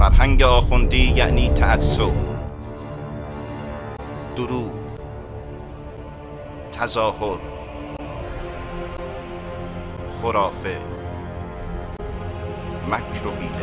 فرهنگ آخوندی یعنی تعصب، دروغ، تظاهر، خرافه، مکر و حیله.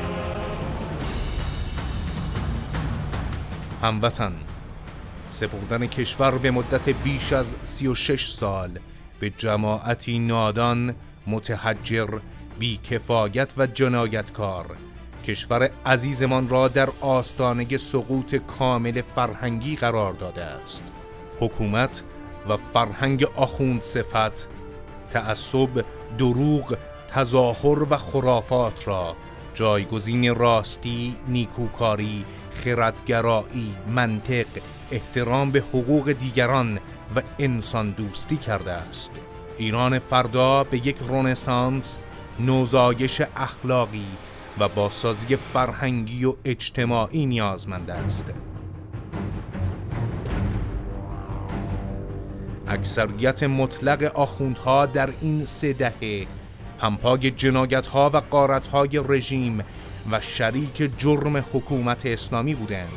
هموطن، سپردن کشور به مدت بیش از 36 سال به جماعتی نادان، متحجر، بی‌کفایت و جنایتکار کشور عزیزمان را در آستانه سقوط کامل فرهنگی قرار داده است. حکومت و فرهنگ آخوند صفت، تعصب، دروغ، تظاهر و خرافات را جایگزین راستی، نیکوکاری، خردگرایی، منطق، احترام به حقوق دیگران و انسان دوستی کرده است. ایران فردا به یک رنسانس، نوزایش اخلاقی و بازسازی فرهنگی و اجتماعی نیازمند است. اکثریت مطلق آخوندها در این 3 دهه همپای جنایت‌ها و غارت‌های رژیم و شریک جرم حکومت اسلامی بودند.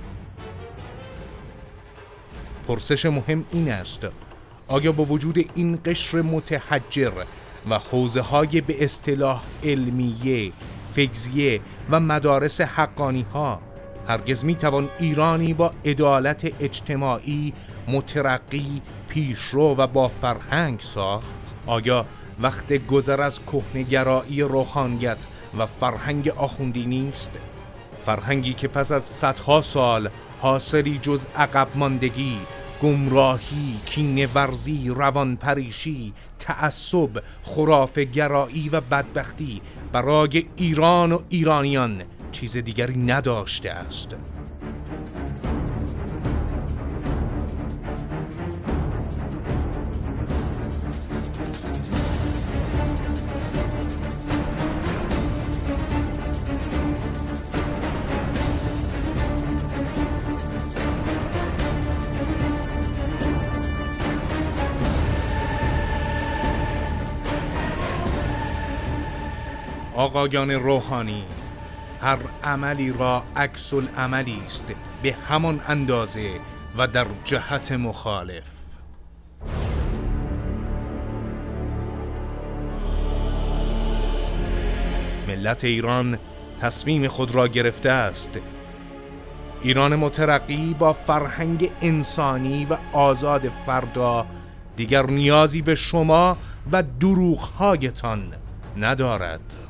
پرسش مهم این است: آیا با وجود این قشر متحجر و حوزه‌های به اصطلاح علمیه، فکریه و مدارس حقانی‌ها هرگز می‌توان ایرانی با عدالت اجتماعی، مترقی، پیشرو و با فرهنگ ساخت؟ آیا وقت گذر از کهنه‌گرایی روحانیت و فرهنگ آخوندی نیست؟ فرهنگی که پس از صدها سال حاصلی جز عقب ماندگی، گمراهی، کینه ورزی، روانپریشی، تعصب، خرافه گرایی و بدبختی برای ایران و ایرانیان چیز دیگری نداشته است. آقایان روحانی، هر عملی را عکس العملی است به همان اندازه و در جهت مخالف. ملت ایران تصمیم خود را گرفته است. ایران مترقی با فرهنگ انسانی و آزاد فردا دیگر نیازی به شما و دروغ‌هایتان ندارد.